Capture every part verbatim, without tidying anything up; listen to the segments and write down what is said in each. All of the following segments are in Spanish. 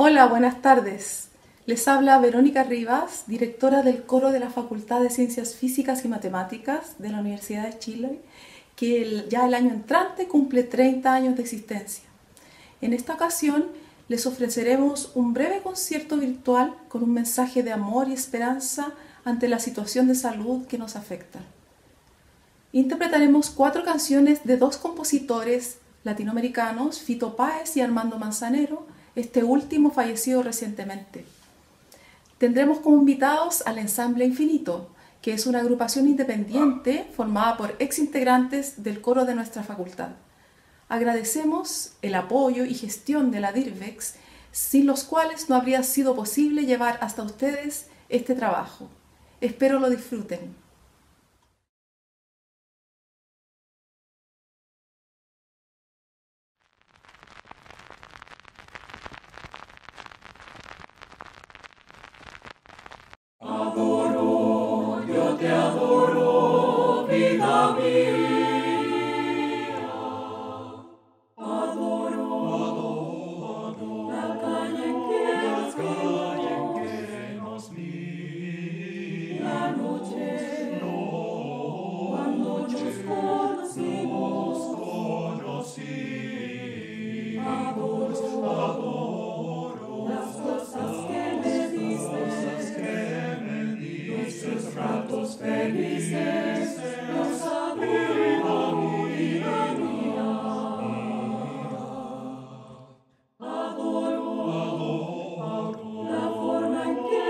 Hola, buenas tardes. Les habla Verónica Rivas, directora del coro de la Facultad de Ciencias Físicas y Matemáticas de la Universidad de Chile, que el- ya el año entrante cumple treinta años de existencia. En esta ocasión les ofreceremos un breve concierto virtual con un mensaje de amor y esperanza ante la situación de salud que nos afecta. Interpretaremos cuatro canciones de dos compositores latinoamericanos, Fito Páez y Armando Manzanero, este último fallecido recientemente. Tendremos como invitados al Ensamble Infinito, que es una agrupación independiente formada por exintegrantes del coro de nuestra facultad. Agradecemos el apoyo y gestión de la DIRVEX, sin los cuales no habría sido posible llevar hasta ustedes este trabajo. Espero lo disfruten. Adoro, yo te adoro, vida mía. Adoro, adoro, la calle en que nos vimos, la noche, cuando nos conocimos, adoro, adoro, las cosas que me diste, nuestros ratos felices, los adoro, vida mía. Adoro, adoro, la forma en que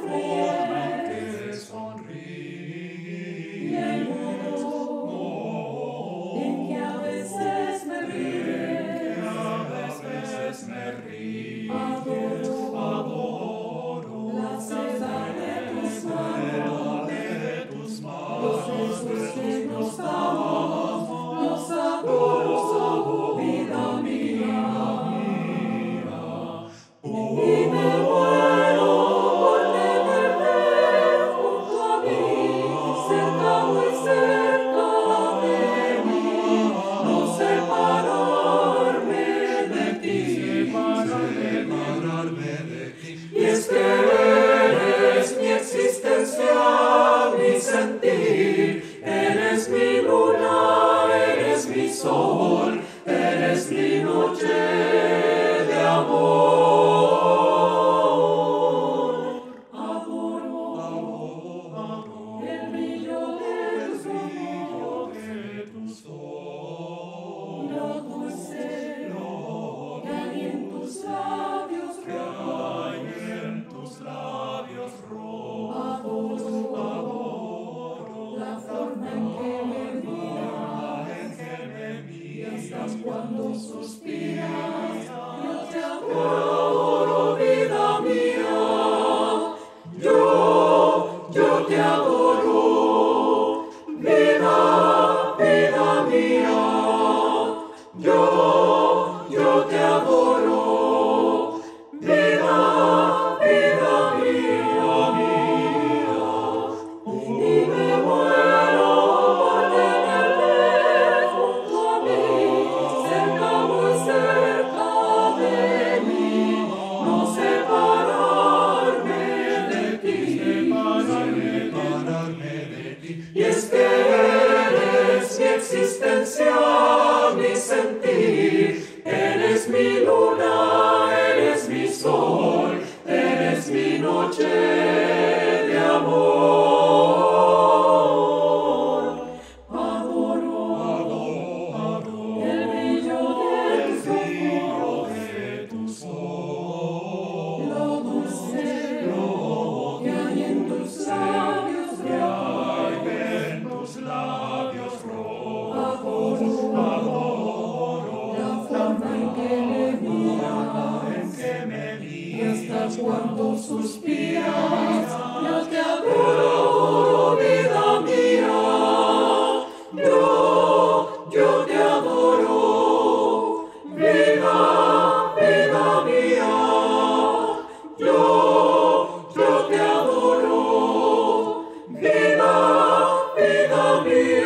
sonríes, y el modo en que a veces me ríes. Adoro, adoro, la seda de tus manos, los besos que nos damos, los adoro, vida mía. Y me muero por tenerte junto a mí, cerca, muy cerca de mí, no separarme de ti, separarme de ti. Y es que eres mi existencia, mi sentir, eres mi luna, eres mi sol, eres mi noche de amor. Adoro, adoro, el brillo de tus ojos, lo dulce que hay en tus labios rojos. Adoro, adoro, la forma en que me miras cuando suspiras. Yo te adoro, vida mía. Yo, yo te adoro, vida, vida mía. Yo, yo te adoro, vida, vida mía. Y me muero por tenerte junto a mí, cerca, muy cerca de mí, no separarme de ti, separarme de ti. Y es que eres mi existencia, mi sentir, eres mi luna, eres mi sol, eres mi noche de amor. Adoro, adoro, el brillo de tus ojos, lo dulce que hay en tus labios rojos. Adoro, adoro, la forma en que me miras, cuando suspiras. Yo te adoro, vida mía. Yo, yo te adoro, vida, vida mía. Yo, yo te adoro, vida, vida mía.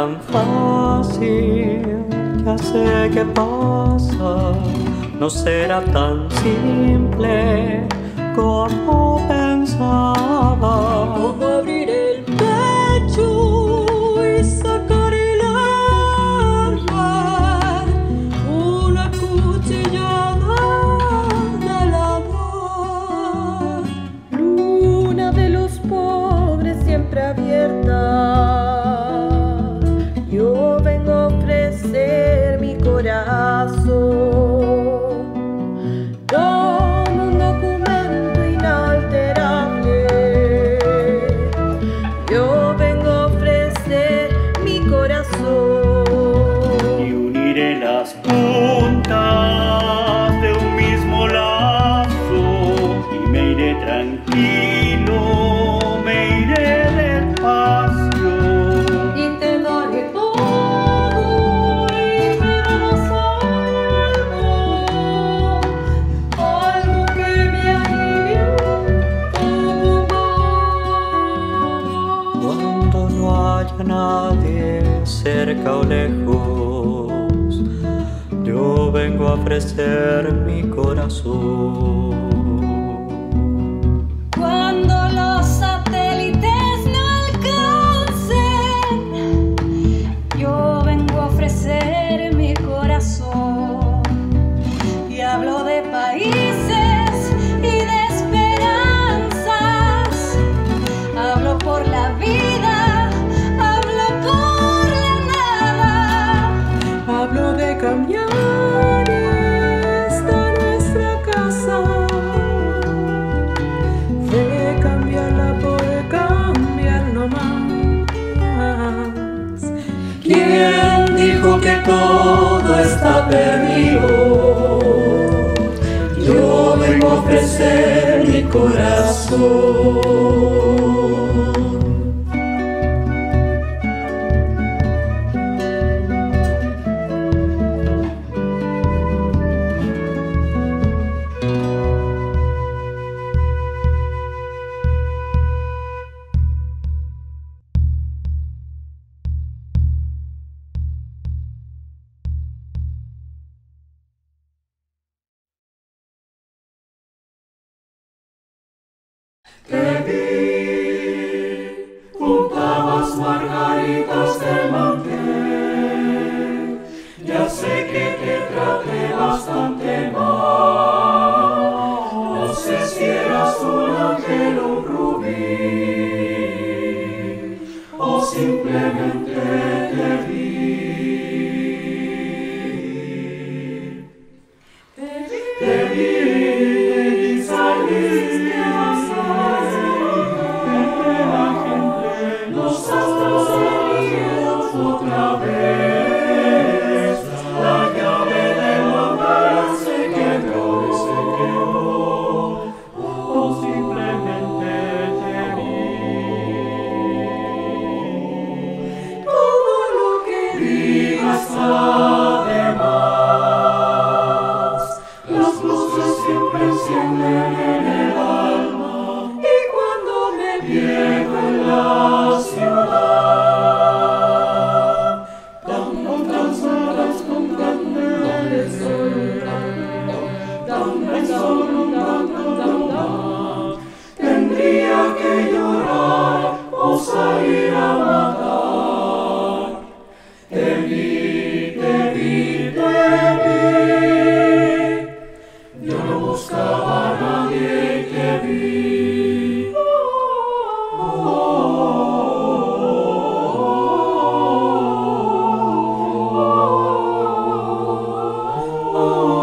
tan fácil, ya sé qué pasa, no será tan simple como pensaba. Como abrir el pecho y sacar el alma, una cuchillada al amor. Luna de los pobres siempre abierta, yo vengo a ofrecer mi corazón. Puntas de un mismo lazo y me iré tranquilo, me iré despacio y te daré todo y me darás algo, algo que me alivie un poco. Cuando no haya nadie cerca o lejos, yo vengo a ofrecer mi corazón. Cuando los satélites no alcancen, yo vengo a ofrecer mi corazón. Y hablo de países y de esperanzas, hablo por la vida, hablo por la nada, hablo de cambiar ¿Quién dijo que todo está perdido? Yo vengo a ofrecer mi corazón. Te vi, juntabas margaritas del mantel. Ya sé que te traté bastante mal. No sé si eras un ángel o un rubí, o simplemente te vi. Te vi, saliste. Otra vez, la llave del hogar se quebró, se quebró, o simplemente te vi. Todo lo que digas además, las luces siempre encienden en el alma, y cuando me pierdo en la ciudad, tendría que llorar o salir a matar. Te vi, te vi, te vi. Yo no buscaba a nadie y te vi. Oh, oh, oh, oh,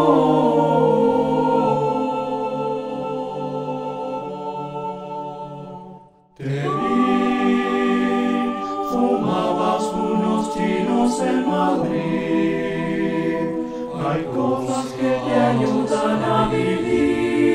Te vi, fumabas unos chinos en Madrid. Hay cosas que te ayudan a vivir.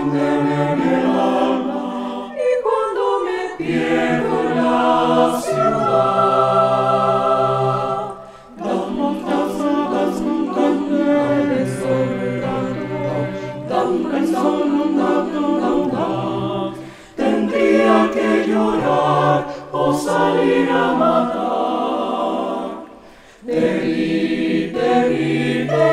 enciéndeme en el alma, y cuando me pierdo en la ciudad, dame tendría que llorar o salir a matar. Te vi, te vi, te